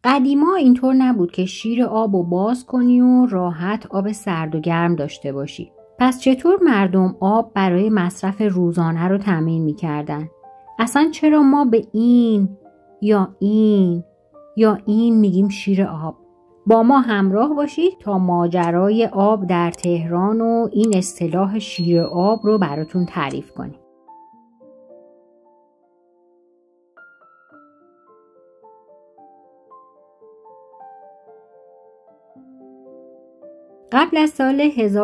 قدیما اینطور نبود که شیر آب رو باز کنی و راحت آب سرد و گرم داشته باشی. پس چطور مردم آب برای مصرف روزانه رو تامین می‌کردن؟ اصلا چرا ما به این یا این میگیم شیر آب؟ با ما همراه باشید تا ماجرای آب در تهران و این اصطلاح شیر آب رو براتون تعریف کنیم. قبل از سال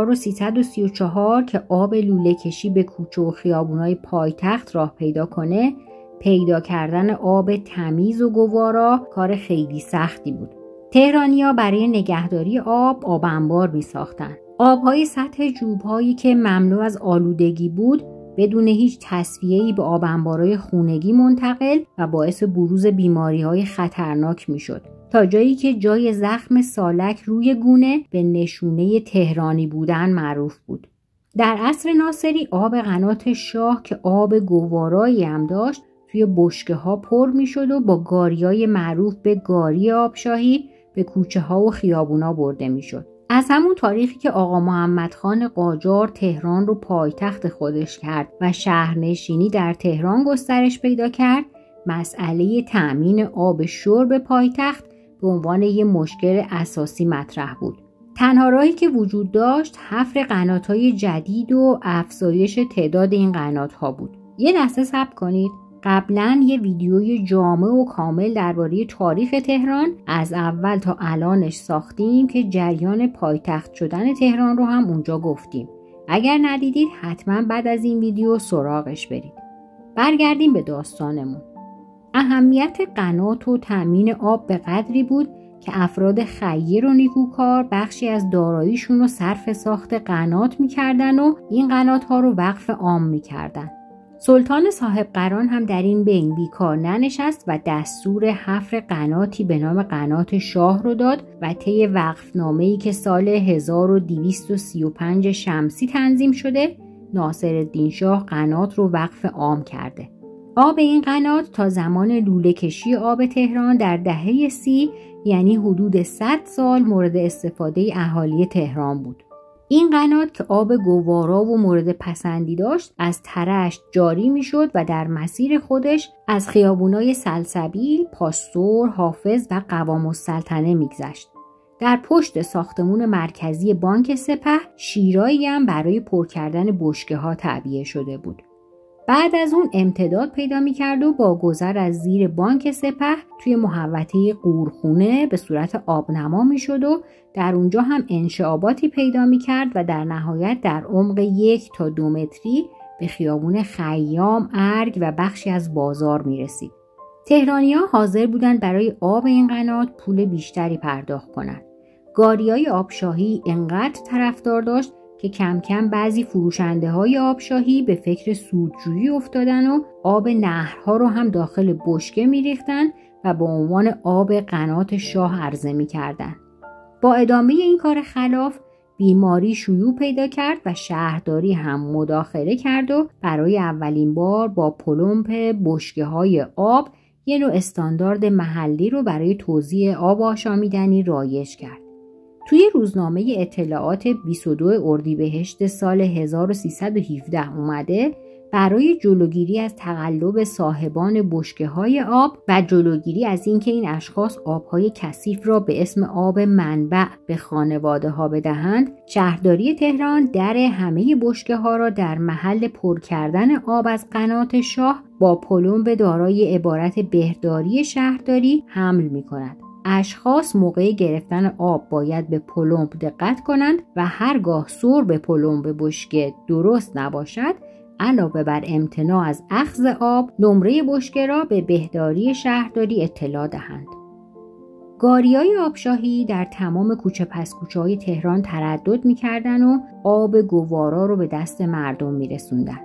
1334 که آب لوله کشی به کوچه و خیابونای پایتخت راه پیدا کنه، پیدا کردن آب تمیز و گوارا کار خیلی سختی بود. تهرانی‌ها برای نگهداری آب انبار می ساختن. آب‌های سطح جوب‌هایی که مملو از آلودگی بود بدون هیچ تصفیه‌ای به آب انبارهای خونگی منتقل و باعث بروز بیماری‌های خطرناک می‌شد. تا جایی که جای زخم سالک روی گونه به نشونه تهرانی بودن معروف بود. در عصر ناصری آب قنات شاه که آب گوارایی هم داشت توی بشکه‌ها پر می‌شد و با گاریای معروف به گاری آبشاهی به کوچه‌ها و خیابونا برده می‌شد. از همون تاریخی که آقا محمد خان قاجار تهران رو پایتخت خودش کرد و شهرنشینی در تهران گسترش پیدا کرد، مسئله تأمین آب شرب پایتخت به عنوان یک مشکل اساسی مطرح بود. تنها راهی که وجود داشت حفر قنات‌های جدید و افزایش تعداد این قنات‌ها بود. یه لحظه صبر کنید. قبلا یه ویدیوی جامع و کامل درباره تاریخ تهران از اول تا الانش ساختیم که جریان پایتخت شدن تهران رو هم اونجا گفتیم. اگر ندیدید حتما بعد از این ویدیو سراغش برید. برگردیم به داستانمون. اهمیت قنات و تامین آب به قدری بود که افراد خیر و نیکوکار بخشی از داراییشون رو صرف ساخت قنات می‌کردن و این قنات‌ها رو وقف عام می‌کردن. سلطان صاحب قران هم در این بین بیکار ننشست و دستور حفر قناتی به نام قنات شاه رو داد و طی وقفنامه‌ای که سال 1235 شمسی تنظیم شده، ناصرالدین شاه قنات رو وقف عام کرده. آب این قنات تا زمان لوله کشی آب تهران در دهه 30 یعنی حدود 100 سال مورد استفاده اهالی تهران بود. این قنات که آب گوارا و مورد پسندی داشت از ترشت جاری می شد و در مسیر خودش از خیابونای سلسبیل، پاستور، حافظ و قوام السلطنه می گذشت. در پشت ساختمون مرکزی بانک سپه شیرایی هم برای پر کردن بشکه ها تعبیه شده بود. بعد از اون امتداد پیدا می‌کرد و با گذر از زیر بانک سپه توی محوطه قورخونه به صورت آبنما می‌شد و در اونجا هم انشعاباتی پیدا می‌کرد و در نهایت در عمق 1 تا 2 متری به خیابون خیام، ارگ و بخشی از بازار می‌رسید. تهرانی‌ها حاضر بودند برای آب این قنات پول بیشتری پرداخت کنند. گاریای آبشاهی انقدر طرفدار داشت که کم کم بعضی فروشنده‌های آبشاهی به فکر سودجویی افتادن و آب نهرها رو هم داخل بشکه می‌ریختن و به عنوان آب قنات شاه عرضه می‌کردن. با ادامه این کار خلاف بیماری شیوع پیدا کرد و شهرداری هم مداخله کرد و برای اولین بار با پلمپ بشکه‌های آب یه نوع استاندارد محلی رو برای توزیع آب آشامیدنی رایج کرد. توی روزنامه اطلاعات 22 اردیبهشت سال 1317 اومده برای جلوگیری از تقلب صاحبان بشکه‌های آب و جلوگیری از اینکه این اشخاص آب‌های کثیف را به اسم آب منبع به خانواده‌ها بدهند، شهرداری تهران در همه بشکه‌ها را در محل پر کردن آب از قنات شاه با پلمب دارای عبارت بهداری شهرداری حمل می‌کند. اشخاص موقع گرفتن آب باید به پلمب دقت کنند و هرگاه سرب پلمب بشکه درست نباشد علاوه بر امتناع از اخذ آب نمره بشکه را به بهداری شهرداری اطلاع دهند. گاریای آبشاهی در تمام کوچه پس کوچه های تهران تردد می‌کردند و آب گوارا رو به دست مردم می‌رسوندند.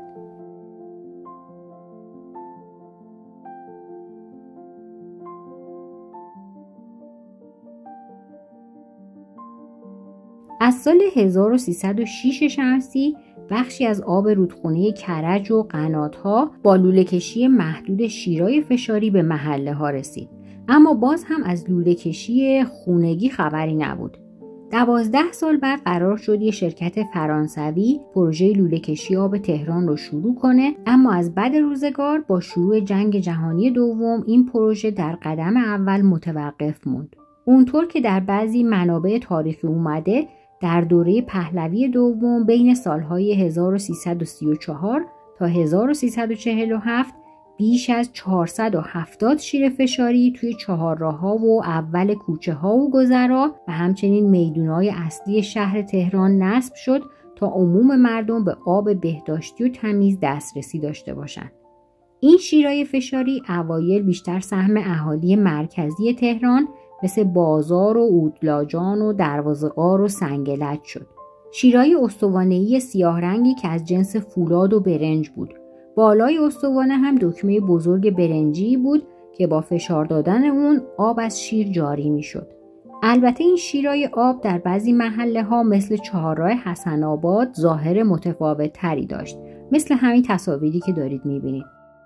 از سال 1306 شمسی بخشی از آب رودخانه کرج و قنات‌ها با لوله کشی محدود شیرای فشاری به محله ها رسید اما باز هم از لوله کشی خونگی خبری نبود. 12 سال بعد قرار شد یه شرکت فرانسوی پروژه لوله کشی آب تهران رو شروع کنه، اما از بد روزگار با شروع جنگ جهانی دوم این پروژه در قدم اول متوقف موند. اونطور که در بعضی منابع تاریخی اومده، در دوره پهلوی دوم بین سالهای 1334 تا 1347 بیش از 470 شیر فشاری توی چهارراه‌ها و اول کوچه‌ها و گذرا و همچنین میدون‌های اصلی شهر تهران نصب شد تا عموم مردم به آب بهداشتی و تمیز دسترسی داشته باشند. این شیرهای فشاری اوایل بیشتر سهم اهالی مرکزی تهران مثل بازار و اودلاجان و دروازه‌قار و سنگلج شد. شیرهای استوانه‌ای سیاه رنگی که از جنس فولاد و برنج بود. بالای استوانه هم دکمه بزرگ برنجی بود که با فشار دادن اون آب از شیر جاری می شد. البته این شیرهای آب در بعضی محله ها مثل چهارراه حسن آباد ظاهر متفاوت تری داشت، مثل همین تصاویری که دارید می بینید.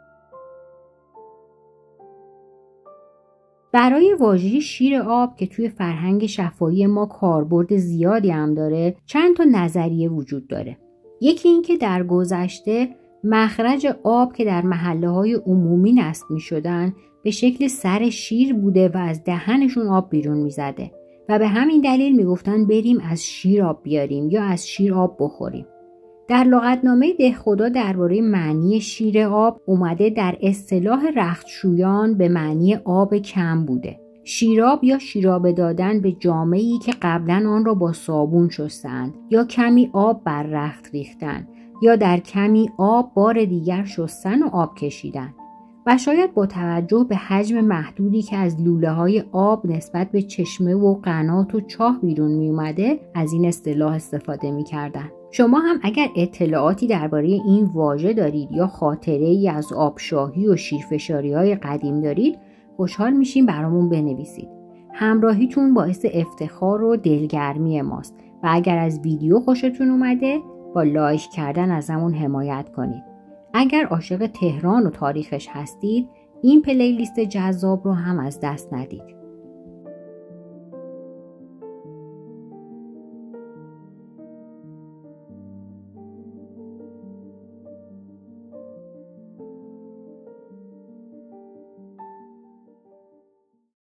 برای واژه شیر آب که توی فرهنگ شفاهی ما کاربرد زیادی هم داره، چند تا نظریه وجود داره. یکی این که در گذشته مخرج آب که در محله‌های عمومی نصب می‌شدن به شکل سر شیر بوده و از دهنشون آب بیرون می‌زده و به همین دلیل میگفتن بریم از شیر آب بیاریم یا از شیر آب بخوریم. در لغتنامه دهخدا درباره معنی شیر آب اومده در اصطلاح رختشویان به معنی آب کم بوده. شیراب یا شیرابه دادن به جامه‌ای که قبلا آن را با صابون شستند یا کمی آب بر رخت ریختن یا در کمی آب بار دیگر شستن و آب کشیدن. و شاید با توجه به حجم محدودی که از لوله‌های آب نسبت به چشمه و قنات و چاه بیرون می اومده از این اصطلاح استفاده می کردن. شما هم اگر اطلاعاتی درباره این واژه دارید یا خاطره‌ای از آبشاهی و شیرفشاری‌های قدیم دارید، خوشحال میشیم برامون بنویسید. همراهیتون باعث افتخار و دلگرمی ماست و اگر از ویدیو خوشتون اومده با لایک کردن ازمون حمایت کنید. اگر عاشق تهران و تاریخش هستید، این پلیلیست جذاب رو هم از دست ندید.